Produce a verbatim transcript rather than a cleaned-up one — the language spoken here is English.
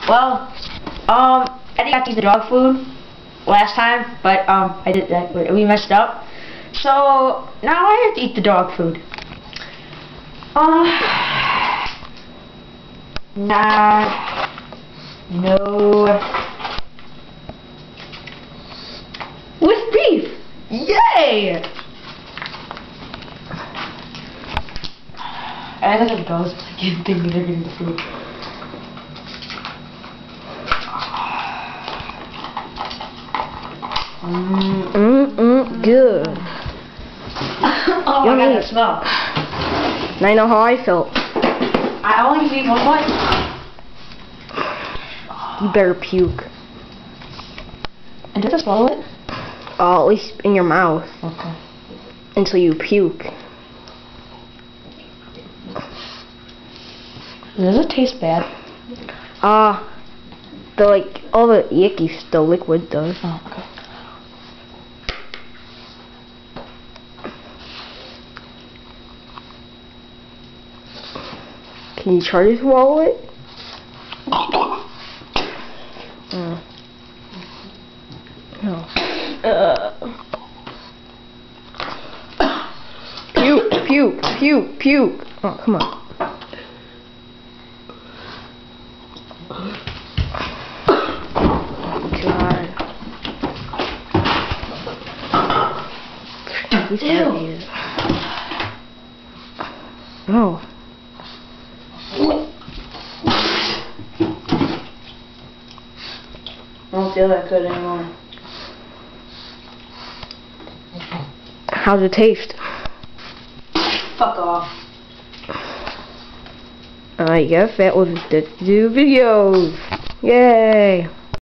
Well, um, I didn't have to eat the dog food last time, but um, I did that. We messed up, so now I have to eat the dog food. Uh, nah, no, with beef. Yay! I think the dogs I can't think they're getting the food. Mm, mm, mm, good. Oh, I got that smell. Now you know how I felt. I only eat one bite. You better puke. And do I just swallow it? Uh, at least in your mouth. Okay. Until you puke. Does it taste bad? Ah, uh, the like all the icky the liquid does. Oh, okay. Can you try to swallow it? Mm. No. Uh. Puke, puke, puke, puke. Oh, come on. God. Ew. Oh. I don't feel that good anymore. How's it taste? Fuck off. I guess that was the two videos. Yay!